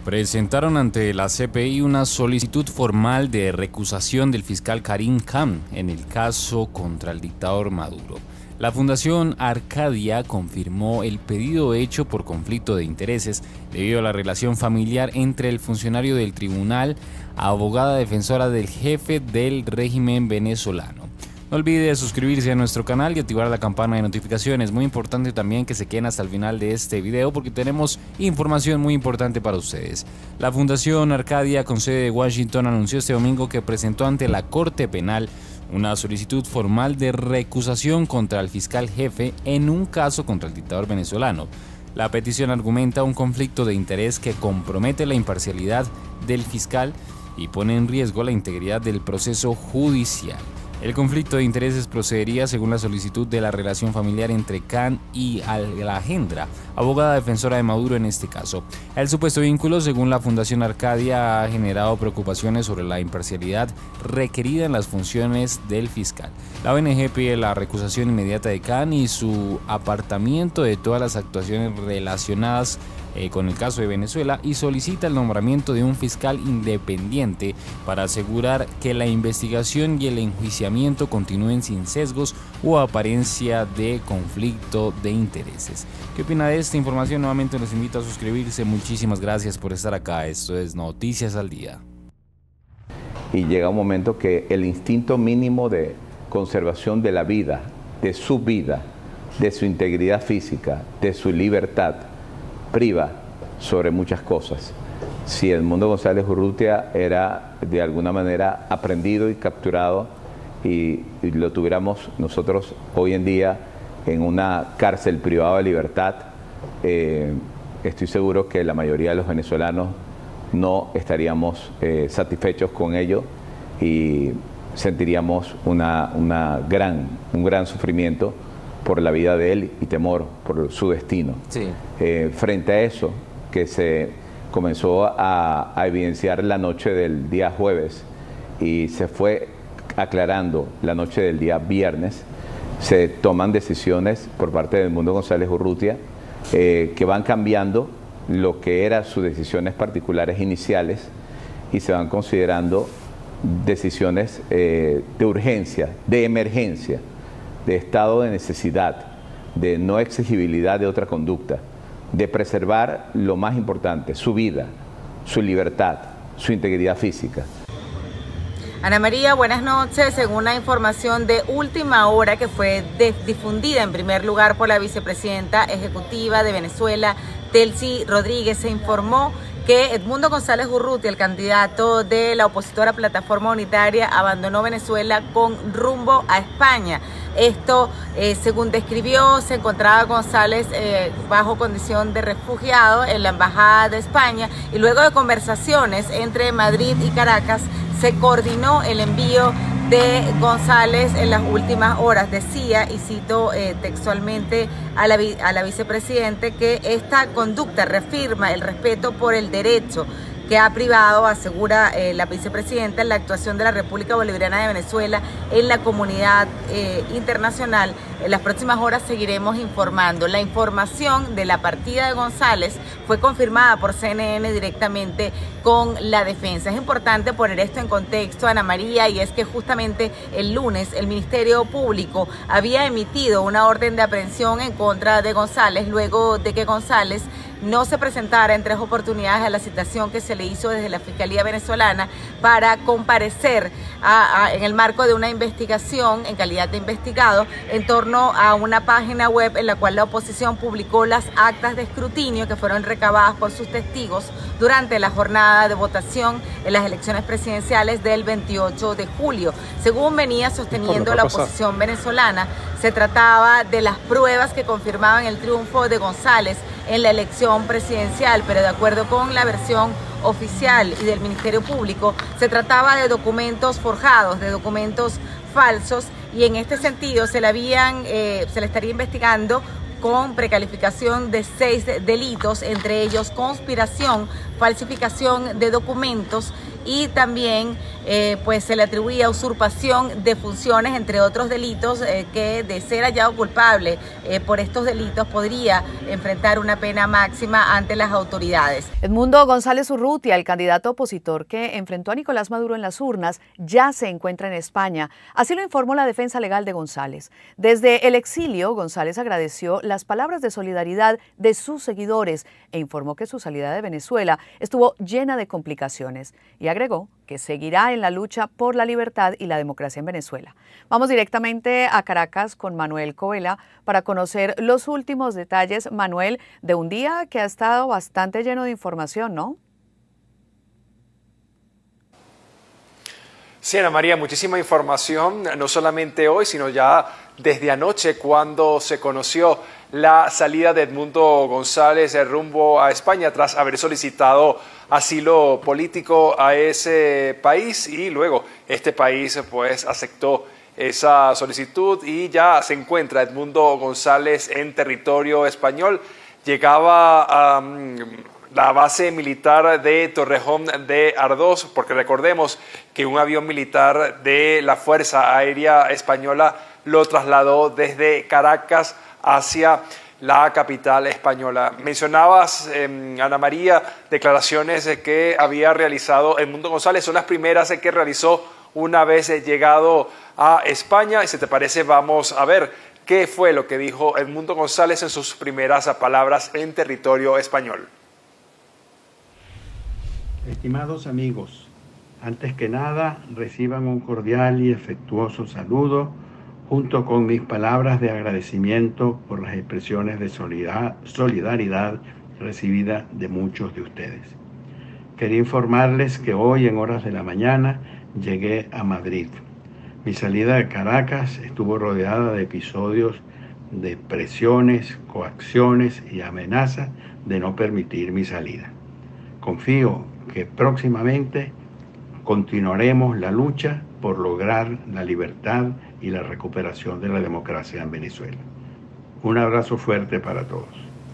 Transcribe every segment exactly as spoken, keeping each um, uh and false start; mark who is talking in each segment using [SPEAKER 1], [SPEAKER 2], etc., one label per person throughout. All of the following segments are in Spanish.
[SPEAKER 1] Presentaron ante la C P I una solicitud formal de recusación del fiscal Karim Khan en el caso contra el dictador Maduro. La Fundación Arcadia confirmó el pedido hecho por conflicto de intereses debido a la relación familiar entre el funcionario del tribunal, abogada defensora del jefe del régimen venezolano. No olvide suscribirse a nuestro canal y activar la campana de notificaciones. Muy importante también que se queden hasta el final de este video porque tenemos información muy importante para ustedes. La Fundación Arcadia con sede de Washington anunció este domingo que presentó ante la Corte Penal una solicitud formal de recusación contra el fiscal jefe en un caso contra el dictador venezolano. La petición argumenta un conflicto de interés que compromete la imparcialidad del fiscal y pone en riesgo la integridad del proceso judicial. El conflicto de intereses procedería según la solicitud de la relación familiar entre Khan y Alejandra, abogada defensora de Maduro en este caso. El supuesto vínculo, según la Fundación Arcadia, ha generado preocupaciones sobre la imparcialidad requerida en las funciones del fiscal. La O N G pide la recusación inmediata de Khan y su apartamiento de todas las actuaciones relacionadas Eh, con el caso de Venezuela y solicita el nombramiento de un fiscal independiente para asegurar que la investigación y el enjuiciamiento continúen sin sesgos o apariencia de conflicto de intereses. ¿Qué opina de esta información? Nuevamente los invito a suscribirse. Muchísimas gracias por estar acá. Esto es Noticias al Día.
[SPEAKER 2] Y llega un momento que el instinto mínimo de conservación de la vida, de su vida, de su integridad física, de su libertad, priva sobre muchas cosas. Si Edmundo González Urrutia era de alguna manera aprendido y capturado y, y lo tuviéramos nosotros hoy en día en una cárcel privada de libertad, eh, estoy seguro que la mayoría de los venezolanos no estaríamos eh, satisfechos con ello y sentiríamos una, una gran, un gran sufrimiento por la vida de él y temor por su destino. Sí. Eh, frente a eso, que se comenzó a, a evidenciar la noche del día jueves y se fue aclarando la noche del día viernes, se toman decisiones por parte de Edmundo González Urrutia eh, que van cambiando lo que eran sus decisiones particulares iniciales y se van considerando decisiones eh, de urgencia, de emergencia, de estado de necesidad, de no exigibilidad de otra conducta, de preservar lo más importante, su vida, su libertad, su integridad física.
[SPEAKER 3] Ana María, buenas noches. Según la información de última hora que fue difundida en primer lugar por la vicepresidenta ejecutiva de Venezuela, Delcy Rodríguez, se informó que Edmundo González Urrutia, el candidato de la opositora Plataforma Unitaria, abandonó Venezuela con rumbo a España. Esto, eh, según describió, se encontraba González eh, bajo condición de refugiado en la Embajada de España y luego de conversaciones entre Madrid y Caracas se coordinó el envío de González en las últimas horas. Decía, y cito eh, textualmente a la, a la vicepresidenta, que esta conducta reafirma el respeto por el derecho que ha privado, asegura eh, la vicepresidenta, la actuación de la República Bolivariana de Venezuela en la comunidad eh, internacional. En las próximas horas seguiremos informando. La información de la partida de González fue confirmada por C N N directamente con la defensa. Es importante poner esto en contexto, Ana María, y es que justamente el lunes el Ministerio Público había emitido una orden de aprehensión en contra de González luego de que González no se presentara en tres oportunidades a la citación que se le hizo desde la Fiscalía venezolana para comparecer a, a, en el marco de una investigación en calidad de investigado en torno a una página web en la cual la oposición publicó las actas de escrutinio que fueron recabadas por sus testigos durante la jornada de votación en las elecciones presidenciales del veintiocho de julio. Según venía sosteniendo la oposición venezolana, se trataba de las pruebas que confirmaban el triunfo de González en la elección presidencial, pero de acuerdo con la versión oficial y del Ministerio Público, se trataba de documentos forjados, de documentos falsos, y en este sentido se le habían, eh, se le estaría investigando con precalificación de seis delitos, entre ellos conspiración, falsificación de documentos y también eh, pues se le atribuía usurpación de funciones, entre otros delitos, eh, que de ser hallado culpable eh, por estos delitos podría enfrentar una pena máxima ante las autoridades.
[SPEAKER 4] Edmundo González Urrutia, el candidato opositor que enfrentó a Nicolás Maduro en las urnas, ya se encuentra en España. Así lo informó la defensa legal de González. Desde el exilio, González agradeció las palabras de solidaridad de sus seguidores e informó que su salida de Venezuela estuvo llena de complicaciones y agregó que seguirá en la lucha por la libertad y la democracia en Venezuela. Vamos directamente a Caracas con Manuel Covela para conocer los últimos detalles, Manuel, de un día que ha estado bastante lleno de información, ¿no?
[SPEAKER 5] Sí, Ana María, muchísima información, no solamente hoy, sino ya desde anoche, cuando se conoció la salida de Edmundo González rumbo a España tras haber solicitado asilo político a ese país, y luego este país pues aceptó esa solicitud y ya se encuentra Edmundo González en territorio español. Llegaba a um, la base militar de Torrejón de Ardoz, porque recordemos que un avión militar de la Fuerza Aérea Española lo trasladó desde Caracas hacia la capital española. Mencionabas, eh, Ana María, declaraciones que había realizado Edmundo González, son las primeras que realizó una vez llegado a España, y si te parece vamos a ver qué fue lo que dijo Edmundo González en sus primeras palabras en territorio español.
[SPEAKER 6] Estimados amigos, antes que nada reciban un cordial y afectuoso saludo junto con mis palabras de agradecimiento por las expresiones de solidaridad recibidas de muchos de ustedes. Quería informarles que hoy en horas de la mañana llegué a Madrid. Mi salida de Caracas estuvo rodeada de episodios de presiones, coacciones y amenazas de no permitir mi salida. Confío que próximamente continuaremos la lucha por lograr la libertad y la recuperación de la democracia en Venezuela. Un abrazo fuerte para todos.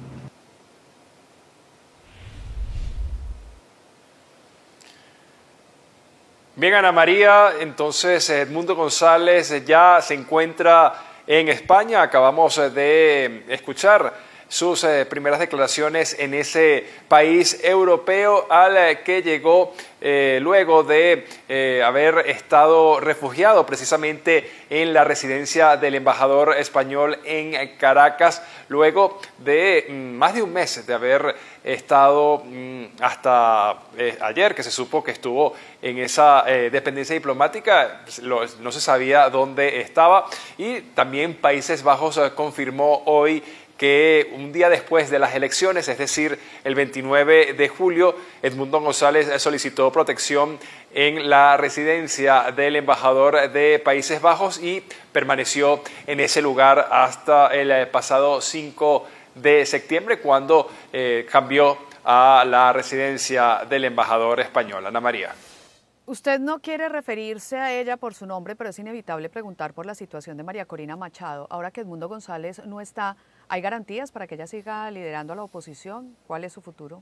[SPEAKER 5] Bien, Ana María, entonces Edmundo González ya se encuentra en España. Acabamos de escuchar sus eh, primeras declaraciones en ese país europeo al eh, que llegó eh, luego de eh, haber estado refugiado precisamente en la residencia del embajador español en Caracas, luego de mm, más de un mes de haber estado mm, hasta eh, ayer, que se supo que estuvo en esa eh, dependencia diplomática. Lo, no se sabía dónde estaba, y también Países Bajos eh, confirmó hoy que un día después de las elecciones, es decir, el veintinueve de julio, Edmundo González solicitó protección en la residencia del embajador de Países Bajos y permaneció en ese lugar hasta el pasado cinco de septiembre, cuando eh, cambió a la residencia del embajador español. Ana María.
[SPEAKER 4] Usted no quiere referirse a ella por su nombre, pero es inevitable preguntar por la situación de María Corina Machado. Ahora que Edmundo González no está, ¿hay garantías para que ella siga liderando a la oposición? ¿Cuál es su futuro?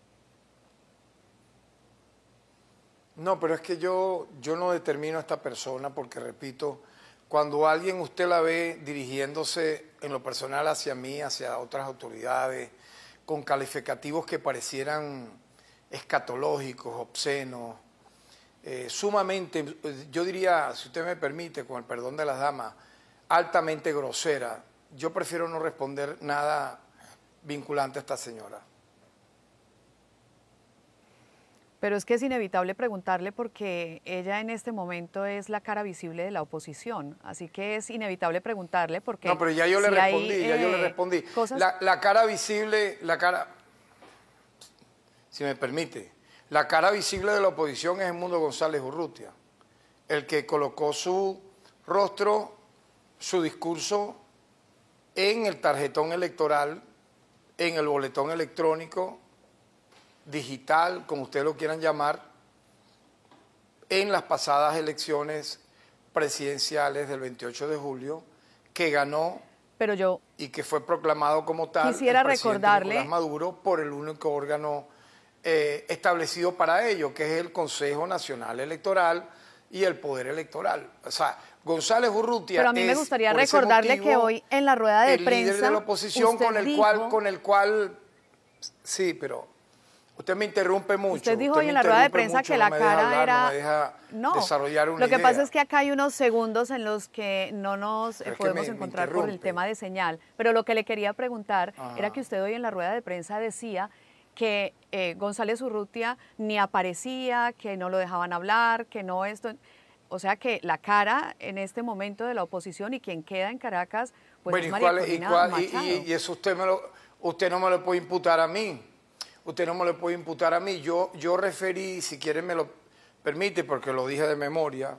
[SPEAKER 7] No, pero es que yo, yo no determino a esta persona porque, repito, cuando alguien usted la ve dirigiéndose en lo personal hacia mí, hacia otras autoridades, con calificativos que parecieran escatológicos, obscenos, Eh, sumamente, yo diría, si usted me permite, con el perdón de las damas, altamente grosera, yo prefiero no responder nada vinculante a esta señora.
[SPEAKER 4] Pero es que es inevitable preguntarle porque ella en este momento es la cara visible de la oposición, así que es inevitable preguntarle porque...
[SPEAKER 7] No, pero ya yo le
[SPEAKER 4] si
[SPEAKER 7] respondí,
[SPEAKER 4] hay,
[SPEAKER 7] ya
[SPEAKER 4] eh,
[SPEAKER 7] yo le respondí.
[SPEAKER 4] Cosas...
[SPEAKER 7] La, la cara visible, la cara, si me permite, la cara visible de la oposición es Edmundo González Urrutia, el que colocó su rostro, su discurso en el tarjetón electoral, en el boletón electrónico, digital, como ustedes lo quieran llamar, en las pasadas elecciones presidenciales del veintiocho de julio, que ganó
[SPEAKER 4] Pero yo
[SPEAKER 7] y que fue proclamado como tal
[SPEAKER 4] quisiera
[SPEAKER 7] el presidente
[SPEAKER 4] recordarle...
[SPEAKER 7] Nicolás Maduro por el único órgano eh, establecido para ello, que es el Consejo Nacional Electoral y el Poder Electoral. O sea, González Urrutia.
[SPEAKER 4] Pero a mí me gustaría
[SPEAKER 7] es,
[SPEAKER 4] recordarle que hoy en la rueda de
[SPEAKER 7] el
[SPEAKER 4] prensa
[SPEAKER 7] líder de la oposición con el
[SPEAKER 4] dijo,
[SPEAKER 7] cual, con el cual, sí, pero usted me interrumpe mucho.
[SPEAKER 4] Usted dijo hoy en la rueda de prensa
[SPEAKER 7] mucho,
[SPEAKER 4] que la
[SPEAKER 7] no me deja
[SPEAKER 4] cara
[SPEAKER 7] hablar,
[SPEAKER 4] era,
[SPEAKER 7] no me deja
[SPEAKER 4] no.
[SPEAKER 7] desarrollar una
[SPEAKER 4] Lo que
[SPEAKER 7] idea.
[SPEAKER 4] pasa es que acá hay unos segundos en los que no nos
[SPEAKER 7] Pero es que
[SPEAKER 4] podemos
[SPEAKER 7] me- me
[SPEAKER 4] encontrar por el
[SPEAKER 7] interrumpe.
[SPEAKER 4] tema de señal. Pero lo que le quería preguntar
[SPEAKER 7] Ajá.
[SPEAKER 4] era que usted hoy en la rueda de prensa decía que eh, González Urrutia ni aparecía, que no lo dejaban hablar, que no esto. O sea que la cara en este momento de la oposición y quien queda en Caracas, pues
[SPEAKER 7] Bueno,
[SPEAKER 4] es
[SPEAKER 7] ¿y,
[SPEAKER 4] María
[SPEAKER 7] cuál es- y
[SPEAKER 4] Corina
[SPEAKER 7] cuál- y-
[SPEAKER 4] Machado.
[SPEAKER 7] y- y eso usted, me lo, usted no me lo puede imputar a mí. Usted no me lo puede imputar a mí. Yo, yo referí, si quiere me lo permite, porque lo dije de memoria.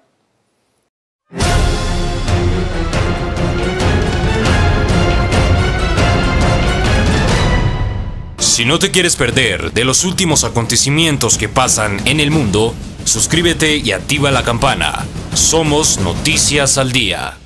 [SPEAKER 1] Si no te quieres perder de los últimos acontecimientos que pasan en el mundo, suscríbete y activa la campana. Somos Noticias al Día.